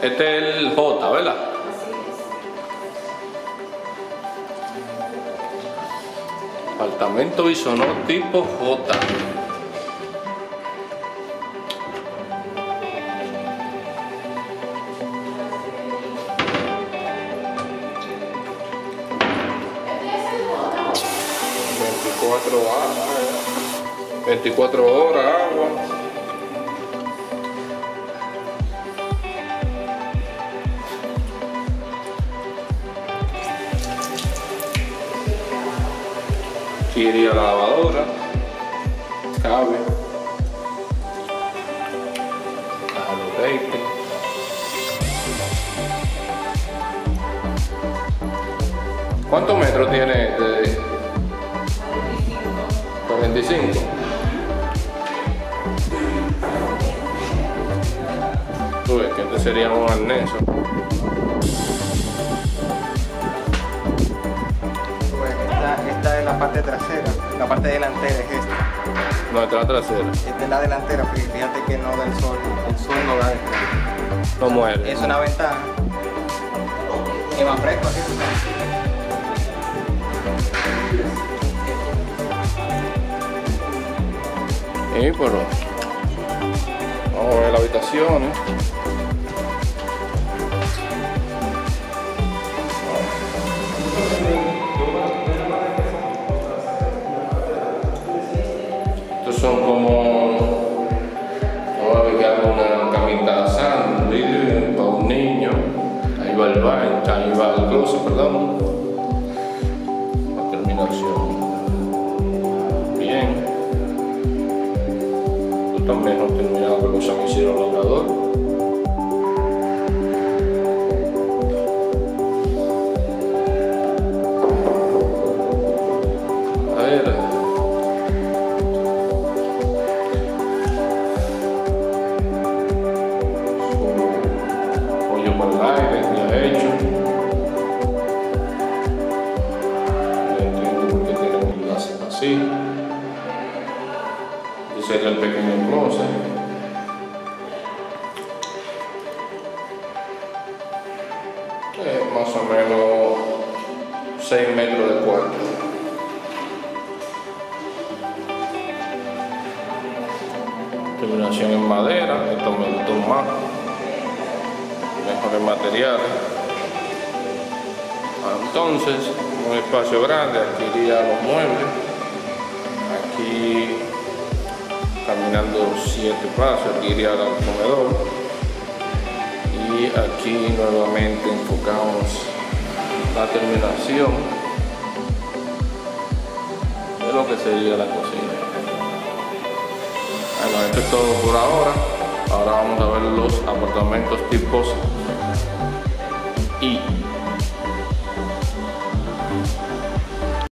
Este es el J, ¿verdad? Así es. Apartamento bisonó tipo J. Agua, 24 horas agua. Aquí iría la lavadora, cabe, caja de aceite. ¿Cuántos metros tiene este? 45. Tú ves que este sería un arnés. Esta es la parte trasera, la parte delantera es esta. No, esta es la trasera. Esta es la delantera, porque fíjate que no da el sol no da de frente. No muere. Es una ventana. Que va fresco así. Sí, pero vamos a ver las habitaciones. Estos son como, vamos a ubicar una camita sándwich para un niño. Ahí va el baño, ahí va el closet, perdón. La terminación. Bien. También no terminado con los que hicieron el logrador. A ver. Su pollo por el aire, ya hecho. No entiendo por qué tienen que hacer así. Ese sería el pequeño closet. Más o menos 6 metros de cuarto. Terminación en madera, esto me gustó más. Mejores materiales. Entonces, un espacio grande, aquí iría los muebles. Aquí caminando 7 pasos, aquí iría al comedor. Y aquí nuevamente enfocamos la terminación de lo que sería la cocina. Bueno, esto es todo por ahora. Ahora vamos a ver los apartamentos tipos